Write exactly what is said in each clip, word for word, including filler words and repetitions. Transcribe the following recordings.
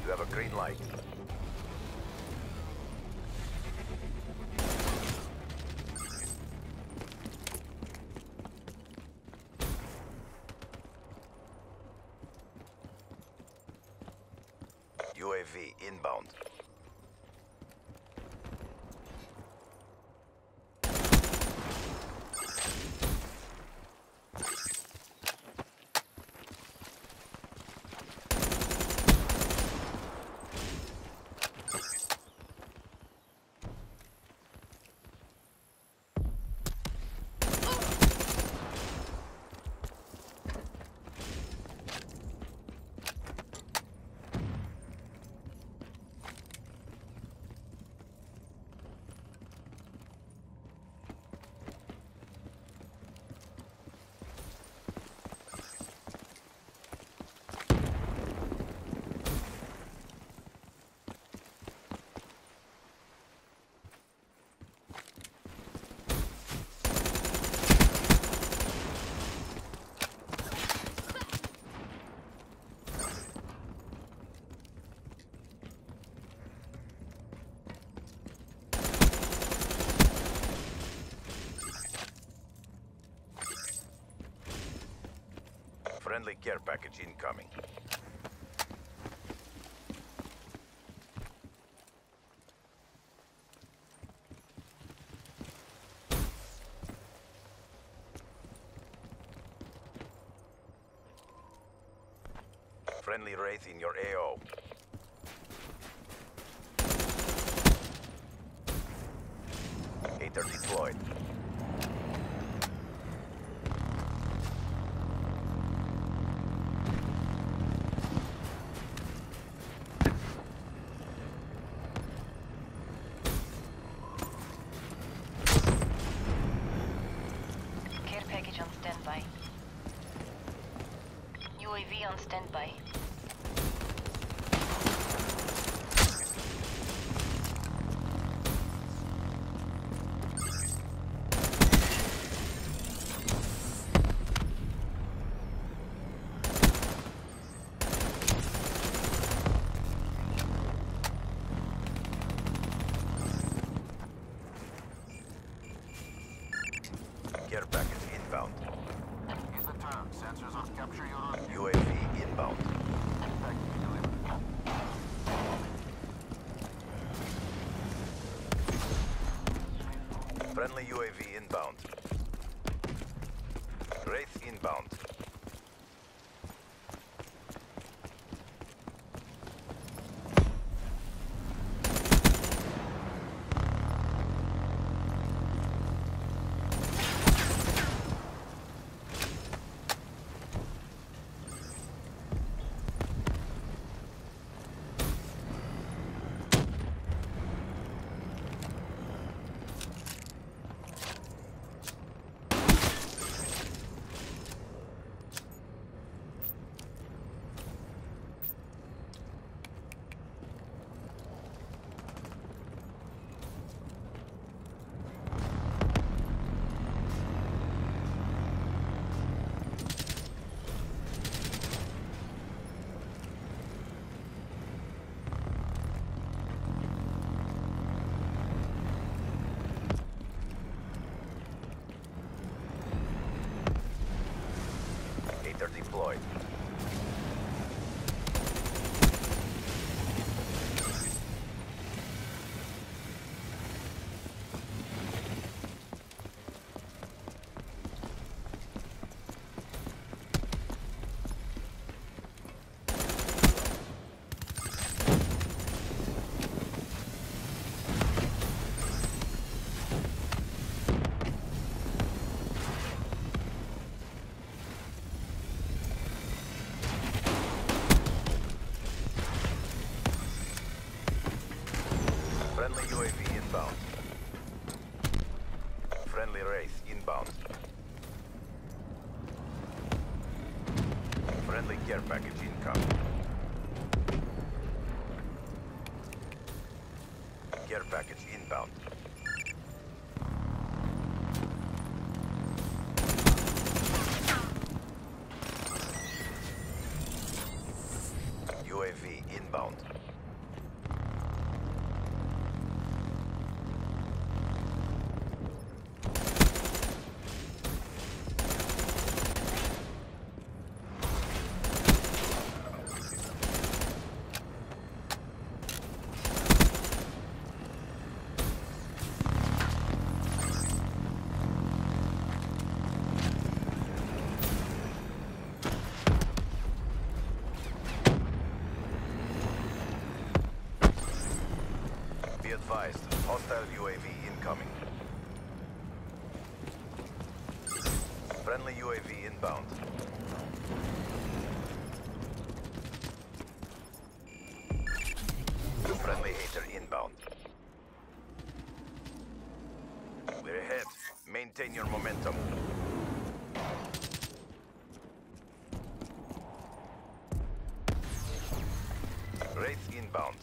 You have a green light. U A V inbound. Friendly care package incoming. Friendly Wraith in your A O. Hater deployed. Package on standby. U A V on standby. Care package inbound. Here's the term. Sensors on capture your U A V inbound. Friendly U A V inbound. Wraith inbound. Hater deployed. Friendly U A V inbound. Friendly Wraith inbound. Friendly care package incoming. Care package inbound. U A V inbound. Be advised, hostile U A V incoming. Friendly U A V inbound. Friendly hater inbound. We're ahead. Maintain your momentum. Wraith inbound.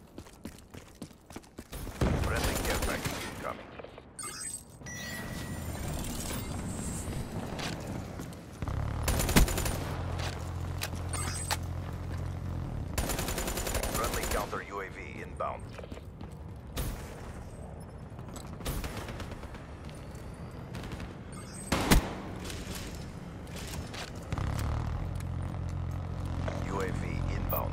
Friendly care package incoming. Friendly counter U A V inbound. U A V inbound.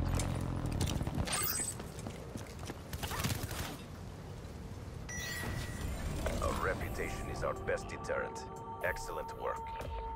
Our reputation is our best deterrent. Excellent work.